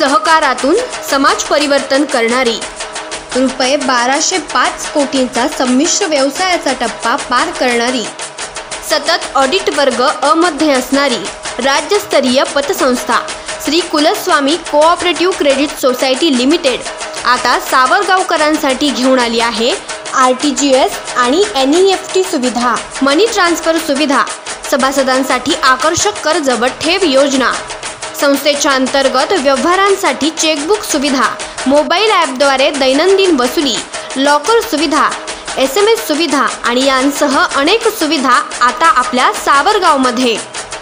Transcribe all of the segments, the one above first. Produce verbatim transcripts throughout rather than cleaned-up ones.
सहकारातून समाज परिवर्तन करणारी, रुपये बाराशे पाच कोटींचा संमिश्र व्यवसायाचा टप्पा पार करणारी, सतत ऑडिट वर्ग अ मध्ये असणारी राज्यस्तरीय पतसंस्था Shri Kulswami cooperative credit society limited आता सावरगावकरांसाठी घेऊन आली आहे आर टी जी एस आणि एन ई एफ टी सुविधा, मनी ट्रान्सफर सुविधा, सभासदांसाठी आकर्षक कर्ज व ठेव योजना, संस्थेच्या अंतर्गत व्यवहारांसाठी चेकबुक सुविधा, मोबाईल ॲपद्वारे दैनंदिन वसुली, लॉकर सुविधा, एस एम एस सुविधा आणि यांसह अनेक सुविधा आता आपल्या सावरगावमध्ये।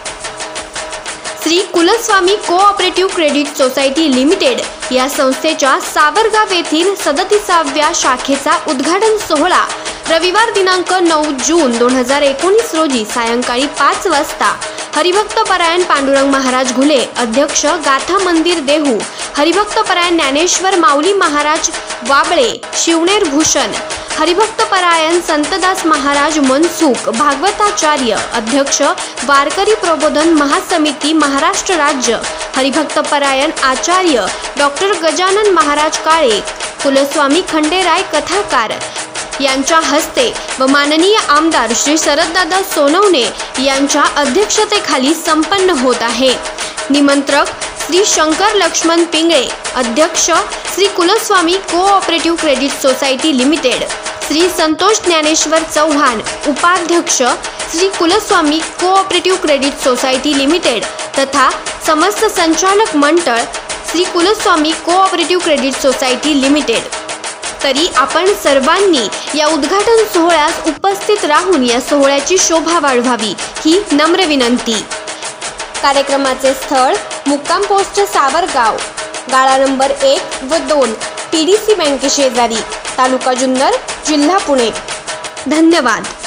Shri Kulswami cooperative credit society limited या संस्थेच्या सावरगाव येथील सदतीसाव्या शाखेचा उद्घाटन सोहळा रविवार दिनांक नऊ जून दोन हजार एकोणीस रोजी सायंकाळी पाच वाजता हरिभक्तपरायण पांडुरंग महाराज घुले अध्यक्ष गाथा मंदिर देहू, हरिभक्तपरायण ज्ञानेश्वर माऊली महाराज वाबळे शिवनेर भूषण, हरिभक्तपरायण संतदास महाराज मनसुख भागवताचार्य अध्यक्ष वारकरी प्रबोधन महासमिती महाराष्ट्र राज्य, हरिभक्तपरायण आचार्य डॉक्टर गजानन महाराज काळे, कुलस्वामी खंडेराय कथाकार यांच्या हस्ते व माननीय आमदार श्री शरददादा सोनवणे यांच्या अध्यक्षतेखाली संपन्न होत आहे। निमंत्रक श्री शंकर लक्ष्मण पिंगळे, अध्यक्ष Shri Kulswami cooperative credit society limited, Shri Santosh Dnyaneshwar Chauhan, उपाध्यक्ष Shri Kulswami cooperative credit society limited तथा समस्त संचालक मंडळ Shri Kulswami cooperative credit society limited. तरी आपण सर्वांनी या उद्घाटन सोहळ्यास उपस्थित राहून या सोहळ्याची शोभा वाढवावी ही नम्र विनंती। कार्यक्रमाचे स्थळ मुक्काम पोस्ट सावरगाव, गाळा नंबर एक व दोन, पी डी सी बँके शेजारी, तालुका जुन्नर, जिल्हा पुणे। धन्यवाद।